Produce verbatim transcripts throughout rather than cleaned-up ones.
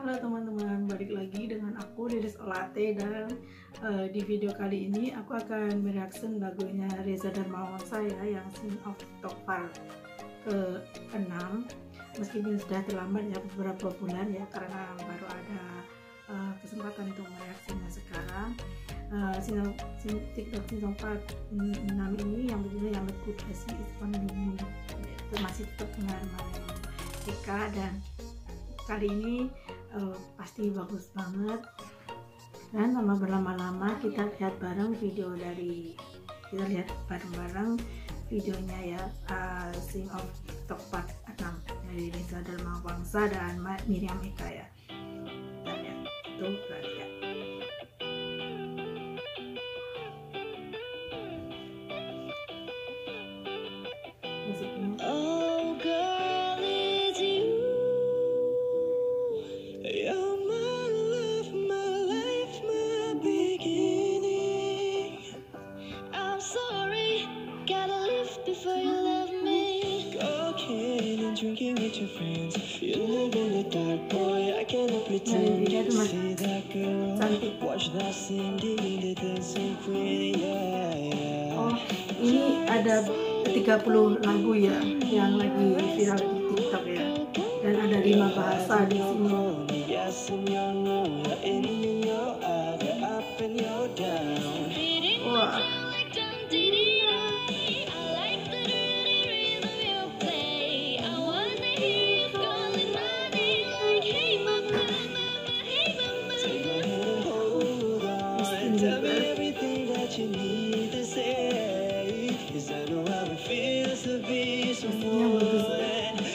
Halo teman-teman, balik lagi dengan aku Lilis Olate, dan uh, di video kali ini aku akan mereaction lagunya Reza Darmawansa ya, yang Sing of Top Part ke enam. Meskipun sudah terlambat ya beberapa bulan ya, karena baru ada uh, kesempatan untuk mereaksinya sekarang. uh, Sing of Sing, TikTok Sing of Part enam ini yang berjudul yang Let Good As Is On Me, itu masih tetap dengan Mariam Eka, dan kali ini uh, pasti bagus banget. Dan lama berlama-lama kita lihat bareng video dari kita lihat bareng-bareng videonya ya, uh, Sing of Top Part enam dari Reza Darmawansa dan Miriam Eka ya. Kita lihat itu, kita lihat musiknya. Oh girl, it's you. You're my love, my life, my beginning. I'm sorry, gotta live before you love me. Cocaine and drinking with your friends. You live in the dark, boy, I cannot pretend to see that girl. Watch that Cindy, the dancing queen, yeah, yeah. Oh, ini ada tiga puluh lagu ya yang lagi viral di TikTok ya, dan ada lima bahasa di sini. Wah. Pastinya bagus ya.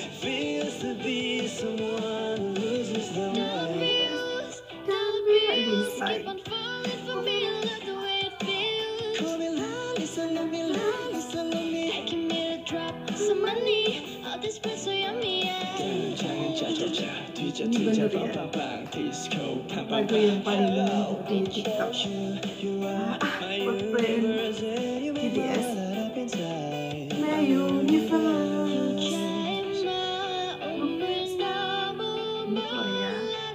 Ini bener ya, lagu yang paling menuntut di TikTok. Ah, Boyfriend B T S, My Universe. Ini Korea.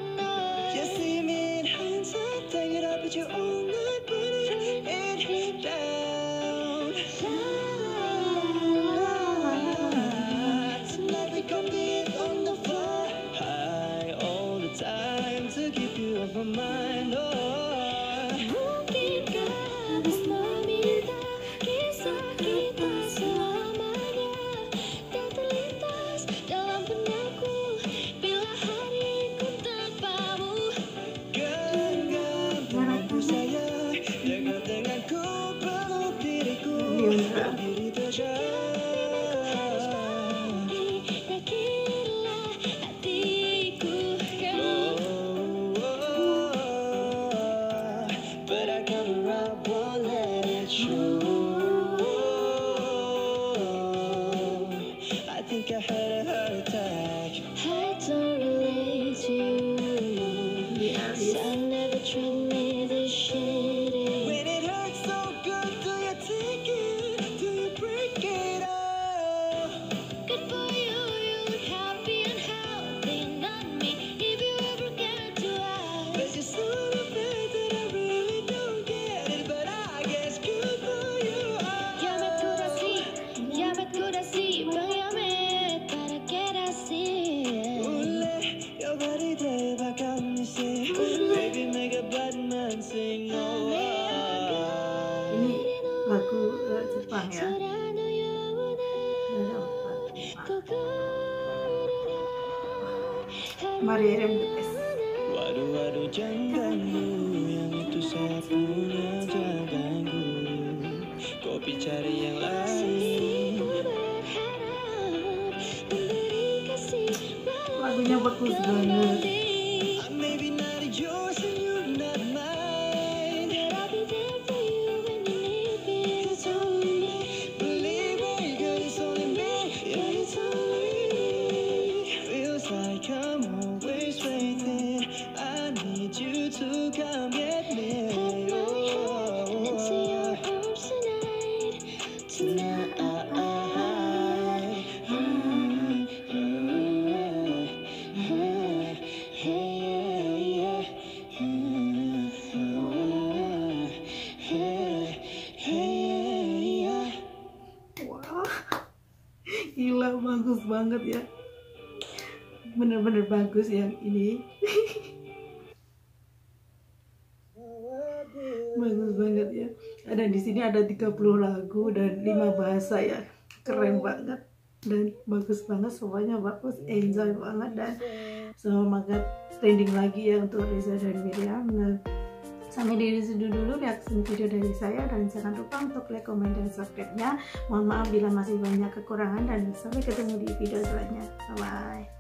Ini lagu uh, Jepang ya. Mariam the best. Waduh-waduh janganmu yang itu saya punya, janganku. Kopi cari yang lain. Lagunya bagus banget. Hey, Gila, bagus banget ya, bener-bener bagus yang ini. Bagus banget ya. Dan di sini ada tiga puluh lagu dan lima bahasa ya. Keren banget dan bagus banget, semuanya bagus, enjoy banget dan semangat trending lagi ya untuk Reza dan Miriam. Nah, sampai di situ dulu reaksi video dari saya, dan jangan lupa untuk like, comment, dan subscribe-nya. Mohon maaf bila masih banyak kekurangan, dan sampai ketemu di video selanjutnya. Bye bye.